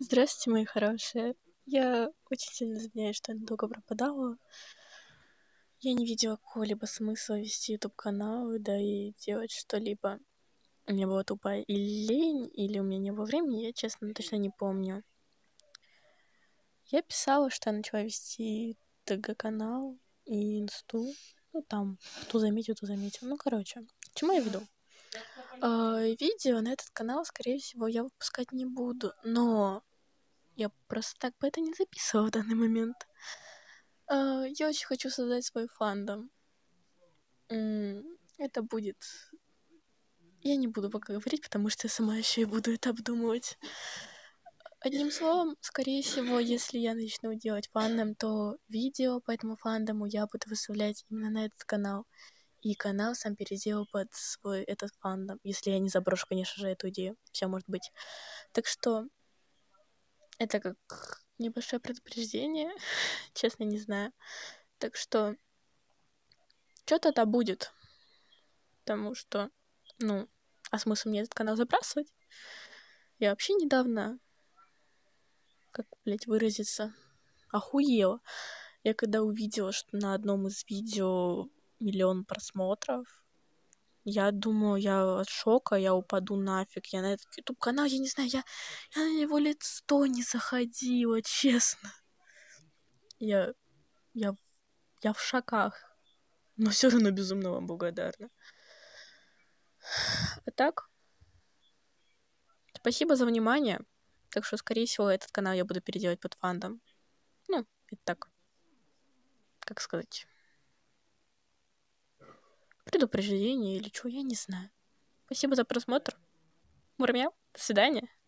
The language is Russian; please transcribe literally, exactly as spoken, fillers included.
Здравствуйте, мои хорошие. Я очень сильно извиняюсь, что я надолго пропадала. Я не видела какого-либо смысла вести YouTube-канал, да и делать что-либо. У меня была тупая или лень, или у меня не было времени, я, честно, точно не помню. Я писала, что я начала вести ТГ-канал и инсту. Ну, там, кто заметил, то заметил. Ну, короче, к чему я веду? А, видео на этот канал, скорее всего, я выпускать не буду, но я просто так бы это не записывала в данный момент. А, я очень хочу создать свой фандом. М, Это будет... Я не буду пока говорить, потому что я сама еще и буду это обдумывать. Одним словом, скорее всего, если я начну делать фандом, то видео по этому фандому я буду выставлять именно на этот канал. И канал сам переделал под свой этот фандом. Если я не заброшу, конечно же, эту идею. Все может быть. Так что это как небольшое предупреждение. Честно, не знаю. Так что что-то да будет. Потому что, ну, а смысл мне этот канал забрасывать? Я вообще недавно, как, блядь, выразиться, охуела. Я когда увидела, что на одном из видео миллион просмотров, я думаю, я от шока, я упаду нафиг. Я на этот YouTube-канал, я не знаю, я, я на него лет сто не заходила, честно. Я, я, я в шоках. Но все равно безумно вам благодарна. А так, спасибо за внимание. Так что, скорее всего, этот канал я буду переделать под фандом. Ну, это так, как сказать, предупреждение или что, я не знаю. Спасибо за просмотр. Мурмя, до свидания.